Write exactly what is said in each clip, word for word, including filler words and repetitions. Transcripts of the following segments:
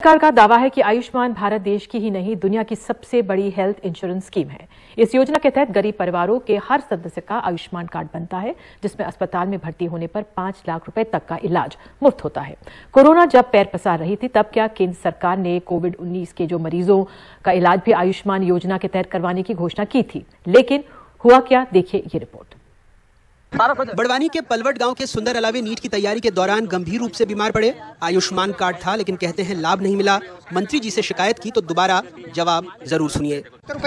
सरकार का दावा है कि आयुष्मान भारत देश की ही नहीं दुनिया की सबसे बड़ी हेल्थ इंश्योरेंस स्कीम है। इस योजना के तहत गरीब परिवारों के हर सदस्य का आयुष्मान कार्ड बनता है, जिसमें अस्पताल में भर्ती होने पर पांच लाख रुपए तक का इलाज मुफ्त होता है। कोरोना जब पैर पसार रही थी, तब क्या केंद्र सरकार ने कोविड उन्नीस के जो मरीजों का इलाज भी आयुष्मान योजना के तहत करवाने की घोषणा की थी, लेकिन हुआ क्या, देखिए ये रिपोर्ट। बड़वानी के पलवट गांव के सुंदर अलावे नीट की तैयारी के दौरान गंभीर रूप से बीमार पड़े। आयुष्मान कार्ड था, लेकिन कहते हैं लाभ नहीं मिला। मंत्री जी से शिकायत की तो दोबारा जवाब जरूर सुनिए।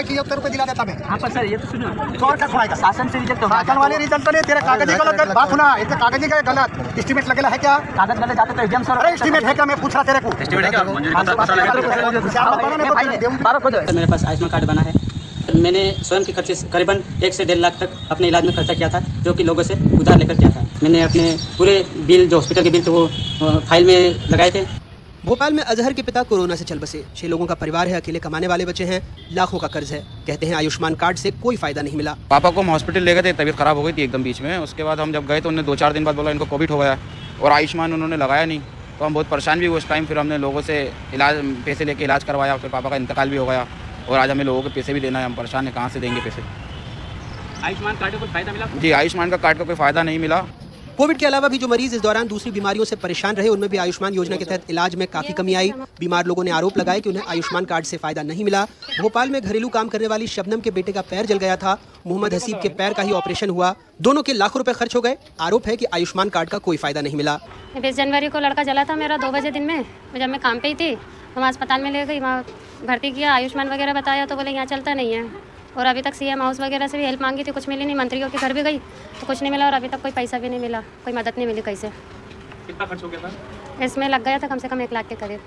मेरे पास आयुष्मान कार्ड बना है। मैंने स्वयं के खर्चे करीबन एक से डेढ़ लाख तक अपने इलाज में खर्चा किया था, जो कि लोगों से उधार लेकर किया था। मैंने अपने पूरे बिल, जो हॉस्पिटल के बिल थे, वो फाइल में लगाए थे। भोपाल में अजहर के पिता कोरोना से चल बसे। छह लोगों का परिवार है, अकेले कमाने वाले बच्चे हैं, लाखों का कर्ज है। कहते हैं आयुष्मान कार्ड से कोई फायदा नहीं मिला। पापा को हम हॉस्पिटल ले गए थे, तबीयत खराब हो गई थी एकदम बीच में। उसके बाद हम जब गए तो उन्होंने दो चार दिन बाद बोला इनको कोविड हो गया और आयुष्मान उन्होंने लगाया नहीं, तो हम बहुत परेशान भी हुए उस टाइम। फिर हमने लोगों से इलाज पैसे लेके इलाज करवाया, फिर पापा का इंतकाल भी हो गया और आज हमें लोगों के पैसे भी देना है। हम परेशान हैं, कहाँ से देंगे पैसे। आयुष्मान कार्ड का कोई फायदा मिला? जी, आयुष्मान का कार्ड का कोई फायदा नहीं मिला। कोविड के अलावा भी जो मरीज इस दौरान दूसरी बीमारियों से परेशान रहे, उनमें भी आयुष्मान योजना के तहत इलाज में काफी कमी आई। बीमार लोगों ने आरोप लगाया कि उन्हें आयुष्मान कार्ड से फायदा नहीं मिला। भोपाल में घरेलू काम करने वाली शबनम के बेटे का पैर जल गया था। मोहम्मद हसीब के पैर का ही ऑपरेशन हुआ। दोनों के लाखों रुपए खर्च हो गए। आरोप है कि आयुष्मान कार्ड का कोई फायदा नहीं मिला। बीस जनवरी को लड़का जला था मेरा दो बजे दिन में, जब मैं काम पे ही थी। हम अस्पताल में ले गई, वहाँ भर्ती किया, आयुष्मान वगैरह बताया तो बोले यहाँ चलता नहीं है। और अभी तक सीएम हाउस वगैरह से भी हेल्प मांगी थी, कुछ मिली नहीं। मंत्रियों के घर भी गई तो कुछ नहीं मिला और अभी तक कोई पैसा भी नहीं मिला, कोई मदद नहीं मिली। कैसे कितना खर्च हो गया था? इसमें लग गया था कम से कम एक लाख के करीब।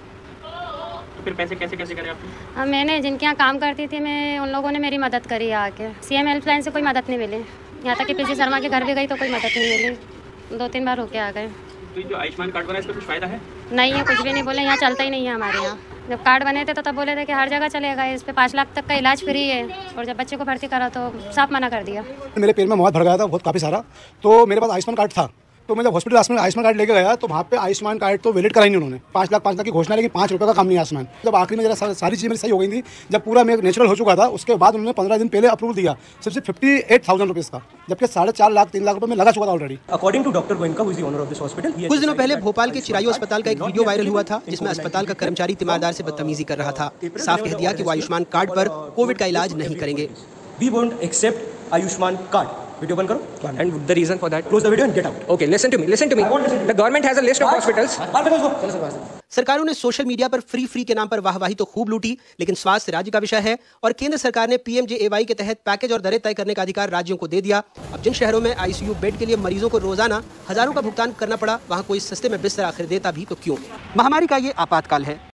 तो फिर पैसे कैसे कैसे करे आपने? मैंने जिनके यहाँ काम करती थी, मैं उन लोगों ने मेरी मदद करी आके। सीएम हेल्पलाइन से कोई मदद नहीं मिली। यहाँ तक कि पीसी शर्मा के घर भी गई तो कोई मदद नहीं मिली। दो तीन बार होके आ गए। तो जो आयुष्मान कार्ड बना है, इसका कुछ फायदा है? नहीं है, कुछ भी नहीं बोले। यहाँ चलता ही नहीं है हमारे यहाँ। जब कार्ड बने थे तो तब बोले थे कि हर जगह चलेगा, इस पे पाँच लाख तक का इलाज फ्री है। और जब बच्चे को भर्ती करा तो साफ मना कर दिया। मेरे पैर में मौत भर गया था बहुत काफ़ी सारा, तो मेरे पास आयुष्मान कार्ड था। तो मैं जब हॉस्पिटल आयुष्मान कार्ड लेके गया तो वहाँ पे आयुष्मान कार्ड तो वैलिड कराई नहीं उन्होंने। पाँच लाख पाँच लाख की घोषणा, लेकिन पाँच रुपये का काम नहीं आयुष्मान। जब आखिरी में जरा सारी चीज़ें मेरी सही हो गई थी, जब पूरा मैं नेचुरल हो चुका था, उसके बाद उन्होंने पंद्रह दिन पहले अप्रूवल दिया सिर्फ फिफ्टी एट थाउजेंड रुपीज़ का, जबकि साढ़े चार लाख तीन लाख रुपये में लगा चुका था already. According to doctor Goenka, who is the owner of this hospital, कुछ दिनों पहले भोपाल के चिरायू अस्पताल का एक वीडियो वायरल हुआ था, जिसमें अस्पताल का कर्मचारी तीमारदार से बदतमीजी कर रहा था। साफ कह दिया कि वो आयुष्मान कार्ड पर कोविड का इलाज नहीं करेंगे। We won't accept Ayushman card. Video बंद करो। And the reason for that, close the video and get out. Okay, listen to me. Listen to me. The government has a list of hospitals. सरकारों ने social media पर free free के नाम पर वाहवाही तो खूब लूटी, लेकिन स्वास्थ्य राज्य का विषय है और केंद्र सरकार ने पीएमजेएवाई के तहत पैकेज और दरें तय करने का अधिकार राज्यों को दे दिया। अब जिन शहरों में आईसीयू बेड के लिए मरीजों को रोजाना हजारों का भुगतान करना पड़ा, वहाँ कोई सस्ते में बिस्तर आखिर देता भी तो क्यों। महामारी का ये आपातकाल है।